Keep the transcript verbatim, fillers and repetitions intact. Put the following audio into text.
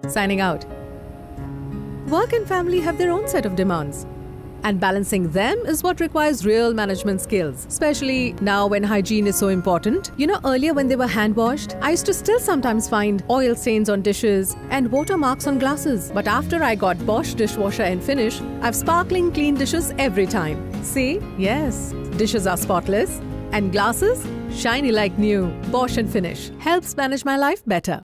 signing out. Work and family have their own set of demands, and balancing them is what requires real management skills, especially now when hygiene is so important. You know, earlier when they were hand washed, I used to still sometimes find oil stains on dishes and water marks on glasses. But after I got Bosch dishwasher and Finish, I've sparkling clean dishes every time. See? Yes, dishes are spotless and glasses shiny like new. Bosch and Finish helps manage my life better.